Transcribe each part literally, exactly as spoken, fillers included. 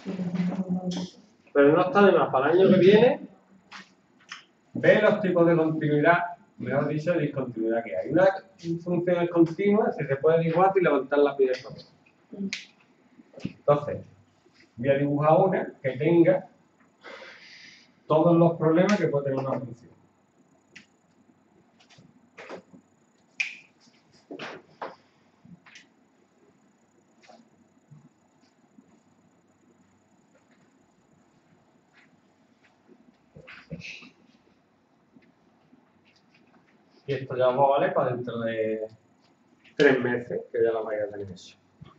Pero no está de más. Para el año que viene, ve los tipos de continuidad, mejor dicho, de discontinuidad que hay. Una función es continua si se puede dibujar y levantar la pie de papel. Entonces, voy a dibujar una que tenga todos los problemas que puede tener una función. Y esto ya os va a valer para dentro de tres meses, que ya lo vais a tener hecho.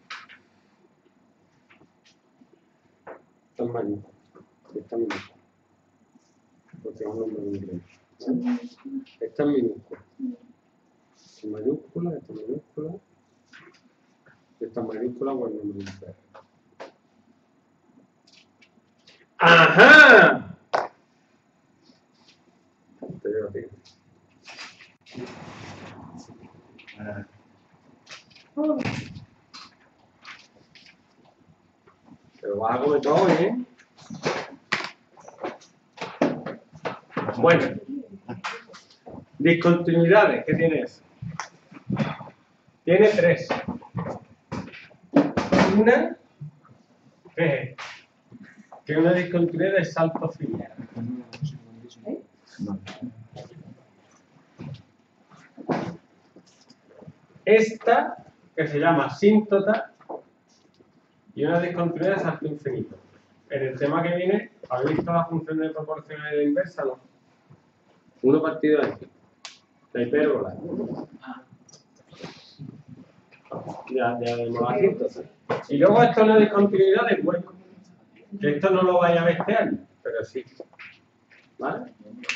Esto es mayúscula. Esta es minúscula. Porque es un nombre en inglés. ¿Vale? Esta es minúscula. Esta es mayúscula, esta es minúscula. Esta es mayúscula o el nombre en inglés. ¡Ajá! Te digo a ti. Te lo vas a comer todo, ¿eh? Bueno, discontinuidades, ¿qué tiene eso? Tiene tres. Una, ¿qué es? Que es una discontinuidad de salto final. Esta, que se llama asíntota, y una discontinuidad de salto infinito. En el tema que viene, ¿habéis visto la función de proporcionalidad inversa? ¿No? uno partido de aquí. La hipérbola. Ya, ya vemos la asíntota. Y luego esto es una discontinuidad de hueco. Que esto no lo vaya a ver este año, pero sí. ¿Vale?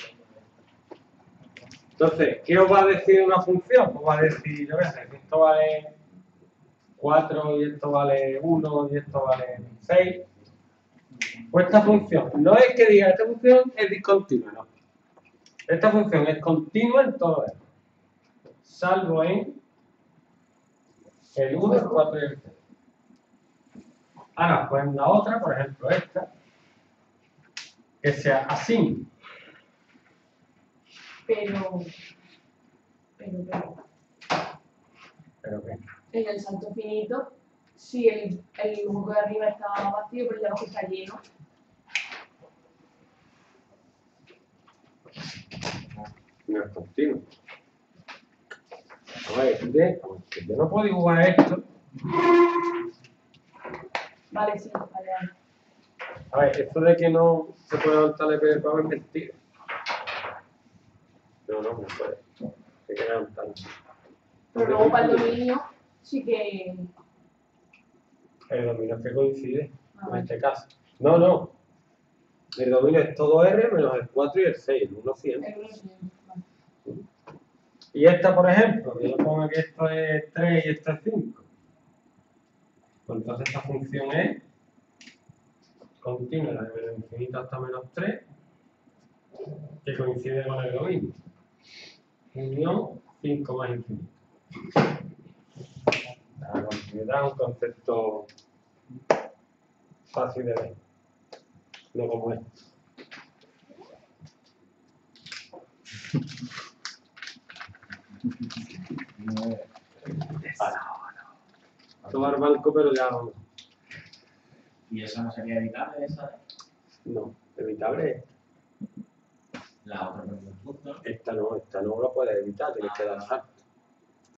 Entonces, ¿qué os va a decir una función? Os va a decir, yo qué sé, esto vale cuatro y esto vale uno y esto vale seis. Pues esta función, no es que diga, esta función es discontinua, no. Esta función es continua en todo esto. Salvo en el uno, el cuatro y el seis. Ahora, pues la otra, por ejemplo esta, que sea así. Pero, pero, pero, ¿Pero qué? en el salto finito, si el, el hueco de arriba está vacío, pero el de abajo está lleno. No es continuo. A ver, de, yo no puedo dibujar esto. Vale, sí, vale, vale. A ver, esto de que no se puede levantar el papel es mentira. No, no, no puede. Hay que levantarlo. Pero luego para el dominio sí que... El dominio es que coincide, Ah, en este caso. No, no. El dominio es todo R menos el cuatro y el seis, el uno siempre. el uno sí, vale. Y esta, por ejemplo, que yo pongo que esto es tres y esto es cinco. Pues entonces esta función es continua, de menos infinito hasta menos tres, que coincide con el dominio. Unión cinco más infinito. La continuidad es un concepto fácil de ver, no como este. Tomar banco, pero ya vamos. ¿Y eso no sería evitable, esa? No, evitable es. La otra pregunta. Esta no, esta no lo puedes evitar, tienes que dar salto.